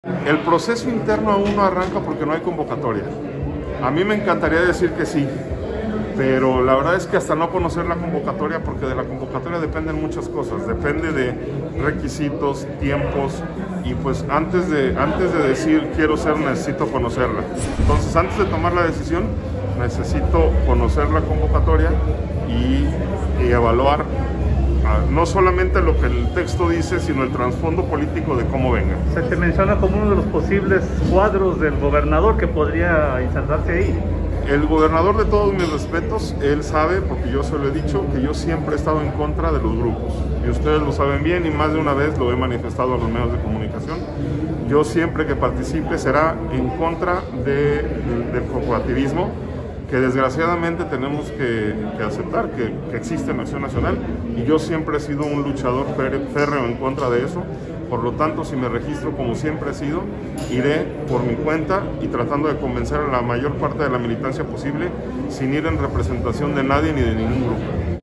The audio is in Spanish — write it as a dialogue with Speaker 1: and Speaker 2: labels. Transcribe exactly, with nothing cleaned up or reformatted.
Speaker 1: El proceso interno aún no arranca porque no hay convocatoria. A mí me encantaría decir que sí, pero la verdad es que hasta no conocer la convocatoria, porque de la convocatoria dependen muchas cosas, depende de requisitos, tiempos, y pues antes de, antes de decir quiero ser, necesito conocerla. Entonces, antes de tomar la decisión, necesito conocer la convocatoria y, y evaluar no solamente lo que el texto dice, sino el trasfondo político de cómo venga.
Speaker 2: Se te menciona como uno de los posibles cuadros del gobernador que podría insertarse ahí.
Speaker 1: El gobernador, de todos mis respetos, él sabe, porque yo se lo he dicho, que yo siempre he estado en contra de los grupos. Y ustedes lo saben bien, y más de una vez lo he manifestado a los medios de comunicación. Yo siempre que participe será en contra de, del corporativismo, que desgraciadamente tenemos que, que aceptar que, que existe en Acción Nacional, y yo siempre he sido un luchador férreo en contra de eso. Por lo tanto, si me registro como siempre he sido, iré por mi cuenta y tratando de convencer a la mayor parte de la militancia posible, sin ir en representación de nadie ni de ningún grupo.